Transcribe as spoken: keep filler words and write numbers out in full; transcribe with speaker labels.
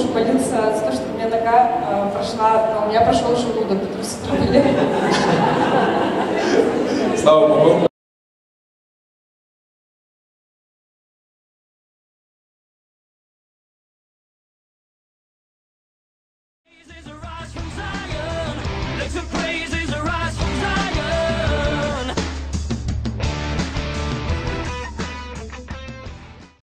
Speaker 1: муж молился за то, чтобы у меня нога э, прошла, но у меня прошел желудок, потому что были.
Speaker 2: Слава Богу.